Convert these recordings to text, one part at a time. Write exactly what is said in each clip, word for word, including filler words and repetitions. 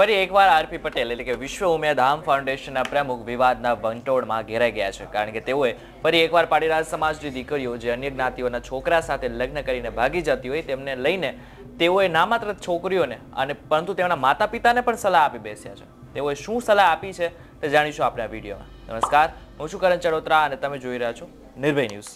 ફરી એકવાર આરપી પટેલ એટલે કે વિશ્વ ઉમિયાધામ ફાઉન્ડેશનના પ્રમુખ વિવાદના વંટોળમાં ઘેરાઈ ગયા છે, કારણ કે તેઓએ ફરી એકવાર પાટીદાર સમાજની દીકરીઓ જે અન્ય જ્ઞાતિઓના છોકરા સાથે લગ્ન કરીને ભાગી જતી હોય તેમને લઈને તેઓએ ના માત્ર છોકરીઓને અને પરંતુ તેમના માતા પિતાને પણ સલાહ આપી બેસ્યા છે. તેઓએ શું સલાહ આપી છે તે જાણીશું આપણે આ વિડીયોમાં. નમસ્કાર, હું છું કરણ ચડોત્રા અને તમે જોઈ રહ્યા છો નિર્ભય ન્યૂઝ.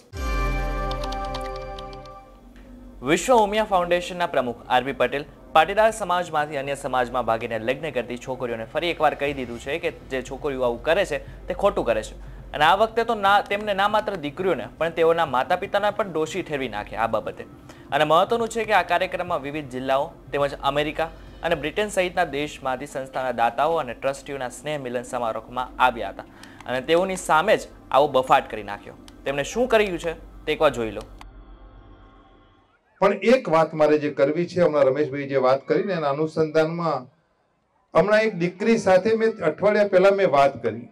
વિશ્વ ઉમિયા ફાઉન્ડેશનના પ્રમુખ આરપી પટેલ પાટીદાર સમાજમાંથી અન્ય સમાજમાં ભાગીને લગ્ન કરતી છોકરીઓને ફરી એકવાર કહી દીધું છે કે જે છોકરીઓ આવું કરે છે તે ખોટું કરે છે, અને આ વખતે તો ના તેમને ના માત્ર દીકરીઓને પણ તેઓના માતા પિતાને પણ દોષી ઠેરવી નાખ્યા આ બાબતે. અને મહત્વનું છે કે આ કાર્યક્રમમાં વિવિધ જિલ્લાઓ તેમજ અમેરિકા અને બ્રિટન સહિતના દેશમાંથી સંસ્થાના દાતાઓ અને ટ્રસ્ટીઓના સ્નેહ મિલન સમારોહમાં આવ્યા હતા, અને તેઓની સામે જ આવો બફાટ કરી નાખ્યો. તેમણે શું કર્યું છે તે એકવાર જોઈ લો. પણ એક વાત મારે જે કરવી છે, હમણાં રમેશભાઈ જે વાત કરીને એના અનુસંધાનમાં હમણાં એક દીકરી સાથે મેં અઠવાડિયા પહેલા મેં વાત કરી.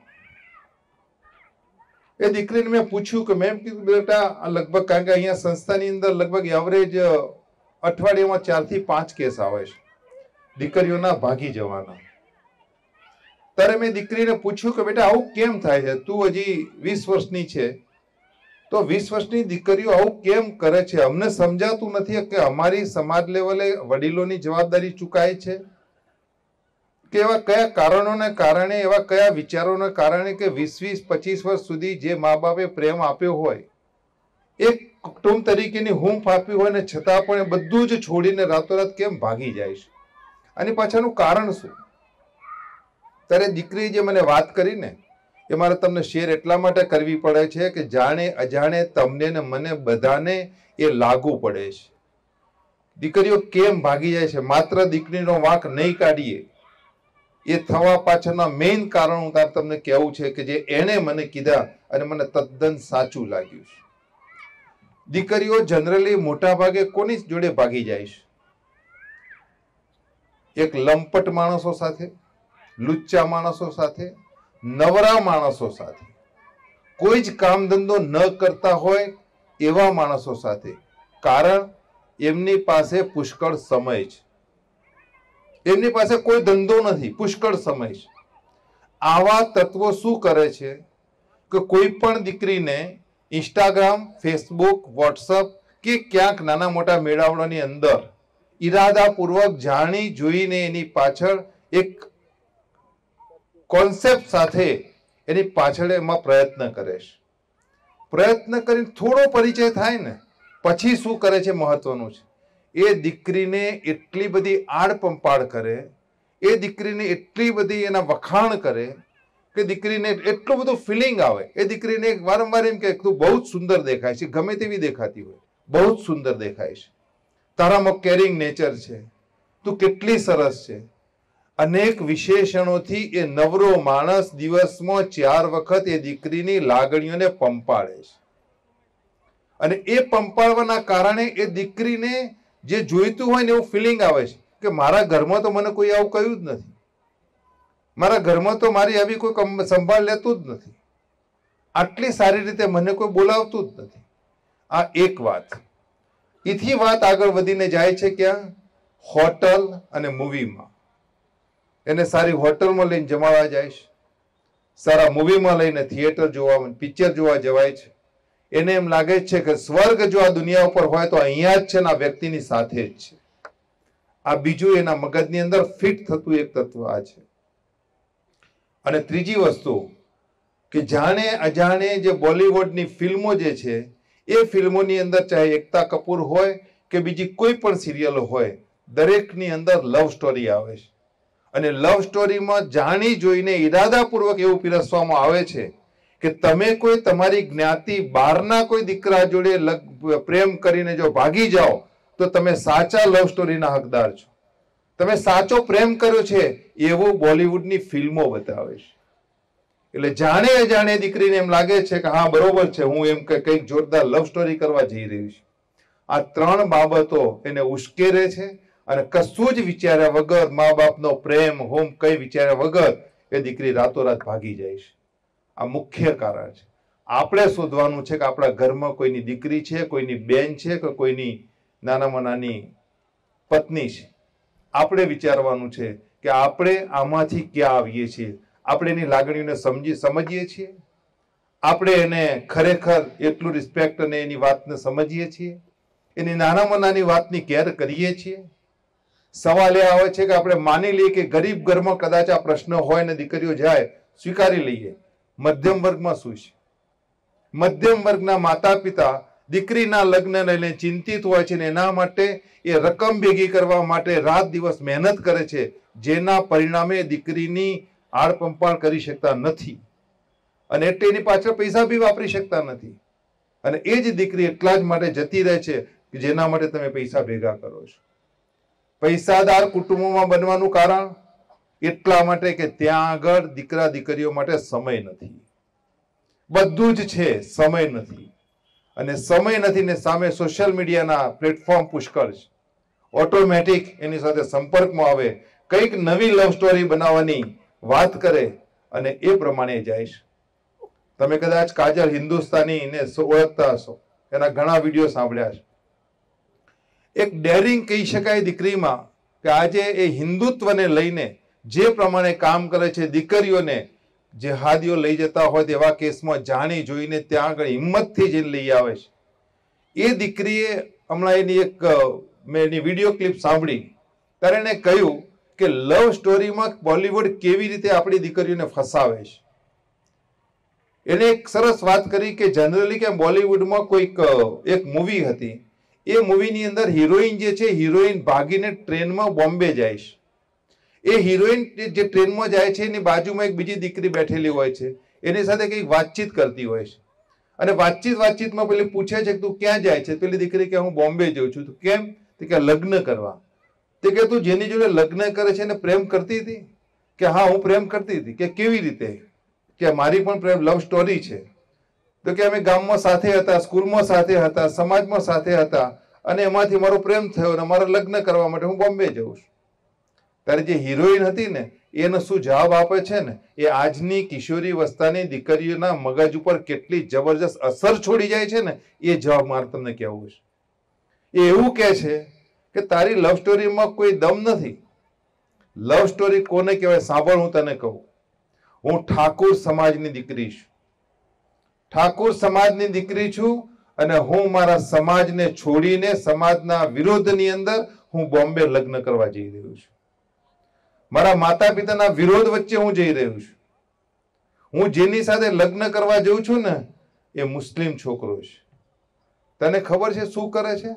એ દીકરીને મેં પૂછ્યું કે મેં કીધું બેટા લગભગ, કારણ કે અહીંયા સંસ્થાની અંદર લગભગ એવરેજ અઠવાડિયામાં ચાર થી પાંચ કેસ આવે છે દીકરીઓના ભાગી જવાના. ત્યારે મેં દીકરીને પૂછ્યું કે બેટા આવું કેમ થાય છે? તું હજી વીસ વર્ષની છે, તો વીસ વર્ષની દીકરીઓ આવું કેમ કરે છે? અમને સમજાતું નથી કે અમારી સમાજ લેવલે વડીલોની જવાબદારી ચૂકાય છે કે એવા કયા કારણોને કારણે, એવા કયા વિચારોને કારણે કે વીસ વીસ પચીસ વર્ષ સુધી જે મા બાપે પ્રેમ આપ્યો હોય, એક કુટુંબ તરીકેની હૂંફ આપી હોય ને છતાં પણ એ બધું જ છોડીને રાતોરાત કેમ ભાગી જાય છે? આની પાછળનું કારણ શું? ત્યારે દીકરી જે મને વાત કરી ને એ મારે તમને શેર એટલા માટે કરવી પડે છે કે જાણે અજાણે તમને ને મને બધાને એ લાગુ પડે છે. દીકરીઓ કેમ ભાગી જાય છે? માત્ર દીકરીનો વાંક નહીં કાઢીએ, એ થવા પાછળના મેઇન કારણ હું તાર તમને કહેવું છે કે જે એણે મને કીધા અને મને તદ્દન સાચું લાગ્યું છે. દીકરીઓ જનરલી મોટા ભાગે કોની જોડે ભાગી જાય છે? એક લંપટ માણસો સાથે, લુચ્ચા માણસો સાથે, નવરા માણસો સાથે, કોઈ જ કામ ધંધો ન કરતા હોય એવા માણસો સાથે. કારણ એમની પાસે પુષ્કળ સમય છે, એમની પાસે કોઈ ધંધો નથી, પુષ્કળ સમય છે. આવા તત્વો શું કરે છે કે કોઈ પણ દીકરીને ઇન્સ્ટાગ્રામ, ફેસબુક, વોટ્સઅપ કે ક્યાંક નાના મોટા મેળાવડાની અંદર ઈરાદાપૂર્વક જાણી જોઈને એની પાછળ એક કોન્સેપ્ટ સાથે એની પાછળ એમાં પ્રયત્ન કરે છે. પ્રયત્ન કરીને થોડો પરિચય થાય ને પછી શું કરે છે મહત્વનું છે. એ દીકરીને એટલી બધી આડ પંપાડ કરે, એ દીકરીને એટલી બધી એના વખાણ કરે કે દીકરીને એટલું બધું ફિલિંગ આવે. એ દીકરીને વારંવાર એમ કે તું બહુ જ સુંદર દેખાય છે, ગમે તેવી દેખાતી હોય, બહુ જ સુંદર દેખાય છે, તારામાં કેરિંગ નેચર છે, તું કેટલી સરસ છે. અનેક વિશેષણોથી એ નવરો માણસ દિવસમાં ચાર વખત એ દીકરીની લાગણીઓને પંપાડે છે. અને એ પંપાડવાના કારણે એ દીકરીને જે જોઈતું હોય ને એવું ફિલિંગ આવે છે કે મારા ઘરમાં તો મને કોઈ આવું કહ્યું જ નથી, મારા ઘરમાં તો મારી આવી કોઈ સંભાળ લેતું જ નથી, આટલી સારી રીતે મને કોઈ બોલાવતું જ નથી. આ એક વાત. એથી વાત આગળ વધીને જાય છે ક્યાં? હોટલ અને મૂવીમાં. એને સારી હોટલમાં લઈને જમાવા જાય છે, સારા મૂવીમાં લઈને થિયેટર જોવા, પિક્ચર જોવા જવાય છે. એને એમ લાગે છે કે સ્વર્ગ જો આ દુનિયા ઉપર હોય તો અહીંયા જ છે ને આ વ્યક્તિની સાથે જ છે. આ બીજું એના મગજની અંદર ફિટ થતું એક તત્વ આ છે. અને ત્રીજી વસ્તુ કે જાણે અજાણે જે બોલિવૂડની ફિલ્મો જે છે એ ફિલ્મોની અંદર ચાહે એકતા કપૂર હોય કે બીજી કોઈ પણ સિરિયલો હોય, દરેકની અંદર લવ સ્ટોરી આવે છે. અને લવ સ્ટોરીમાં જાણી જોઈને ઈરાદાપૂર્વક એવું પીરસવામાં આવે છે કે તમે કોઈ તમારી જ્ઞાતિ બહારના કોઈ દીકરા જોડે પ્રેમ કરીને જો ભાગી જાઓ તો તમે સાચા લવ સ્ટોરીના હકદાર છો, તમે સાચો પ્રેમ કર્યો છે એવું બોલિવૂડની ફિલ્મો બતાવે છે. એટલે જાણે અજાણે દીકરીને એમ લાગે છે કે હા બરોબર છે, હું એમ કે કંઈક જોરદાર લવ સ્ટોરી કરવા જઈ રહી છું. આ ત્રણ બાબતો એને ઉશ્કેરે છે અને કશું જ વિચાર્યા વગર, મા બાપનો પ્રેમ હોમ કઈ વિચાર્યા વગર એ દીકરી રાતોરાત ભાગી જાય છે. આ મુખ્ય કારણ છે. આપણે શોધવાનું છે કે આપણા ઘરમાં કોઈની દીકરી છે, કોઈની બેન છે કે કોઈની નાનામાં નાની પત્ની છે. આપણે વિચારવાનું છે કે આપણે આમાંથી ક્યાં આવીએ છીએ? આપણે એની લાગણીઓને સમજી સમજીએ છીએ? આપણે એને ખરેખર એટલું રિસ્પેક્ટ અને એની વાતને સમજીએ છીએ? એની નાનામાં નાની વાતની કેર કરીએ છીએ? સવાલ એ આવે છે કે આપણે માની લઈએ કે ગરીબ ઘરમાં કદાચ આ પ્રશ્ન હોય ને દીકરીઓ જાય, સ્વીકારી લઈએ. મધ્યમ વર્ગમાં શું છે? મધ્યમ વર્ગના માતા પિતા દીકરીના લગ્ન લઈને ચિંતિત હોય છે ને એના માટે એ રકમ ભેગી કરવા માટે રાત દિવસ મહેનત કરે છે, જેના પરિણામે દીકરીની આડપંપાળ કરી શકતા નથી અને એટલે એની પાછળ પૈસા બી વાપરી શકતા નથી. અને એ જ દીકરી એટલા જ માટે જતી રહે છે કે જેના માટે તમે પૈસા ભેગા કરો છો. પૈસાદાર કુટુંબોમાં બનવાનું કારણ એટલા માટે કે ત્યાં આગળ દીકરા દીકરીઓ માટે સમય નથી. બધું જ છે, સમય નથી. અને સમય નથી ને સામે સોશિયલ મીડિયાના પ્લેટફોર્મ પુષ્કળ છે. ઓટોમેટિક એની સાથે સંપર્કમાં આવે, કંઈક નવી લવ સ્ટોરી બનાવવાની વાત કરે અને એ પ્રમાણે જાય છે. તમે કદાચ કાજલ હિન્દુસ્તાની ને ઓળખતા હશો, એના ઘણા વિડીયો સાંભળ્યા છે. એક ડેરિંગ કહી શકાય દીકરીમાં કે આજે એ હિન્દુત્વને લઈને જે પ્રમાણે કામ કરે છે, દીકરીઓને જેહાદીઓ લઈ જતા હોય તેવા કેસમાં જાણી જોઈને ત્યાં આગળ હિંમતથી જઈને લઈ આવે છે. એ દીકરીએ હમણાં એની એક મેં એની વિડીયો ક્લિપ સાંભળી ત્યારે એને કહ્યું કે લવ સ્ટોરીમાં બોલિવૂડ કેવી રીતે આપણી દીકરીઓને ફસાવે છે. એને એક સરસ વાત કરી કે જનરલી કે બોલિવૂડમાં કોઈક એક મૂવી હતી, એ મૂવીની અંદર હિરોઈન જે છે, હિરોઈન ભાગીને ટ્રેનમાં બોમ્બે જાય છે. એ હિરોઈન જે ટ્રેનમાં જાય છે એની બાજુમાં એક બીજી દીકરી બેઠેલી હોય છે, એની સાથે કંઈક વાતચીત કરતી હોય છે અને વાતચીત વાતચીતમાં પેલી પૂછે છે કે તું ક્યાં જાય છે? પેલી દીકરી કે હું બોમ્બે જઉં છું. તો કેમ? તો કે લગ્ન કરવા. તે કે તું જેની જોડે લગ્ન કરે છે એને પ્રેમ કરતી હતી? કે હા હું પ્રેમ કરતી હતી. કે કેવી રીતે? કે મારી પણ પ્રેમ લવ સ્ટોરી છે. તો કે અમે ગામમાં સાથે હતા, સ્કૂલમાં સાથે હતા, સમાજમાં સાથે હતા અને એમાંથી મારો પ્રેમ થયો અને મારા લગ્ન કરવા માટે હું બોમ્બે જઉં છું. ત્યારે જે હિરોઈન હતી ને એનો શું જવાબ આપે છે ને, એ આજની કિશોરી અવસ્થાની દીકરીઓના મગજ ઉપર કેટલી જબરજસ્ત અસર છોડી જાય છે ને, એ જવાબ મારે તમને કહેવું છે. એ એવું કહે છે કે તારી લવ સ્ટોરીમાં કોઈ દમ નથી. લવ સ્ટોરી કોને કહેવાય? સાંભળ, હું તને કહું. હું ઠાકોર સમાજની દીકરી છું. ઠાકોર સમાજની દીકરી છું અને હું મારા સમાજને છોડીને સમાજના વિરોધની અંદર હું બોમ્બે લગ્ન કરવા જઈ રહ્યો છું. મારા માતા પિતાના વિરોધ વચ્ચે હું જઈ રહ્યો છું. હું જેની સાથે લગ્ન કરવા જઉં છું ને એ મુસ્લિમ છોકરો છે. તને ખબર છે શું કરે છે?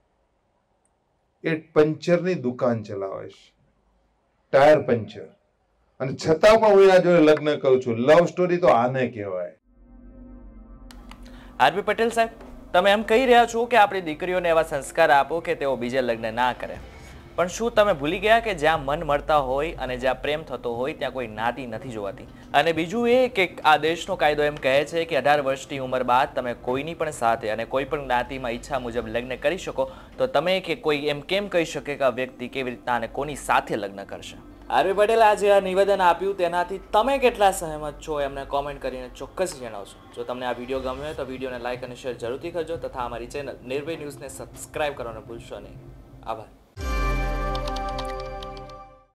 એ પંચરની દુકાન ચલાવે છે, ટાયર પંચર. અને છતાં પણ હું એના જોડે લગ્ન કરું છું. લવ સ્ટોરી તો આને કહેવાય. આરબી પટેલ સાહેબ, તમે એમ કહી રહ્યા છો કે આપણી દીકરીઓને એવા સંસ્કાર આપો કે તેઓ બીજે લગ્ન ના કરે, પણ શું તમે ભૂલી ગયા કે જ્યાં મન મળતા હોય અને જ્યાં પ્રેમ થતો હોય ત્યાં કોઈ નાતી નથી જોવાતી? અને બીજું એ કે આ દેશનો કાયદો એમ કહે છે કે અઢાર વર્ષની ઉંમર બાદ તમે કોઈની પણ સાથે અને કોઈ પણ જ્ઞાતિમાં ઈચ્છા મુજબ લગ્ન કરી શકો, તો તમે કે કોઈ એમ કેમ કહી શકે કે આ વ્યક્તિ કેવી રીતના અને કોની સાથે લગ્ન કરશે? આરબી પટેલ આજે આ નિવેદન આપ્યું તેનાથી તમે કેટલા સહમત છો એમને કોમેન્ટ કરીને ચોક્કસ જણાવશો. જો તમને આ વિડીયો ગમ્યો હોય તો વિડીયોને લાઇક અને શેર જરૂરથી કરજો તથા અમારી ચેનલ નિર્ભય ન્યૂઝને સબસ્ક્રાઇબ કરવાનું ભૂલશો નહીં. આભાર.